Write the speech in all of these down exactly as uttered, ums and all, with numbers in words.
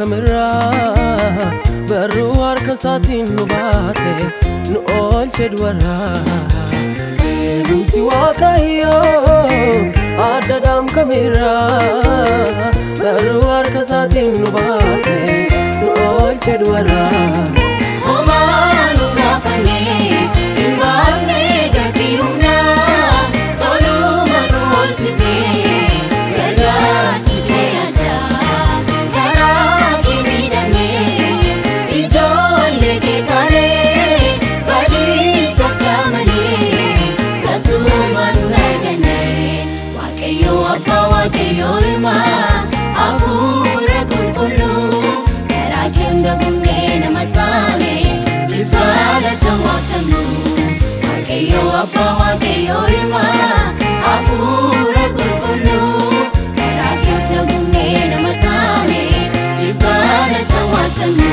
kamera barru harka saatiin nu baate nu oolche dwara Eegumsi Waaqayyo addaadhaan kamera barru harka saatiin nu baate nu oolche dwara Omanu gafane imbasne gati humna tolu manu olchite gargaas keyada karaki midame ijolle ketane badi sakamane kasuman nagane Waaqayyo abba Waaqayyo ilma afura kulkulu karakem dagunne namatane sifala tawakkalu Waaqayyo abba Waaqayyo ilma afura kulkulu karakem dagunne namatane sifala tawakkalu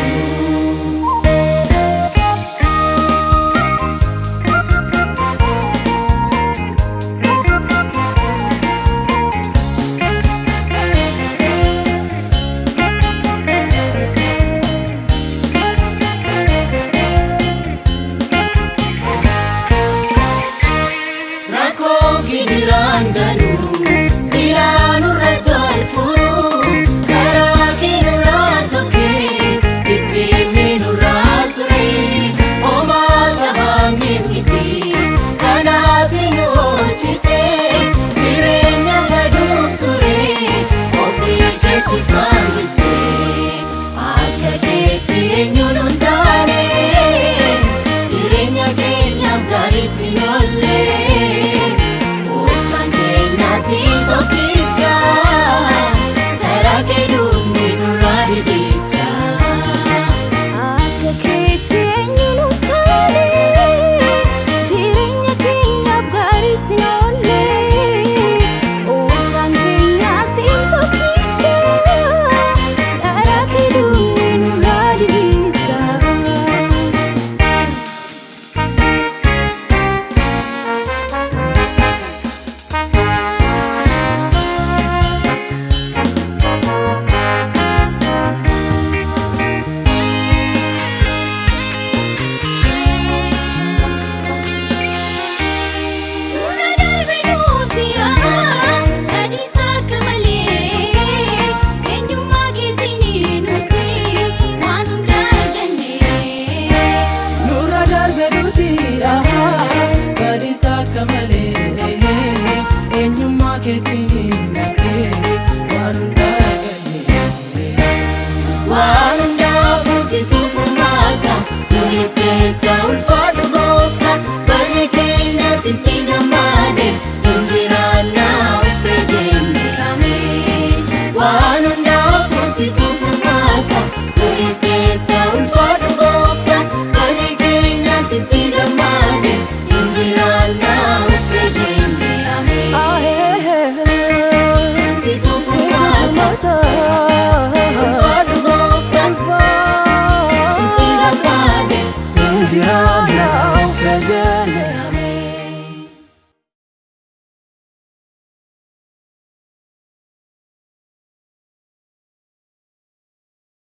Dirandanu silanu rajal furu karakinu rasoke bibinu raturi oma tabani fiti kanatinu ochite direnya ladufturi ofike tifangiste akageti enyuluntane direnya kenya garisinyol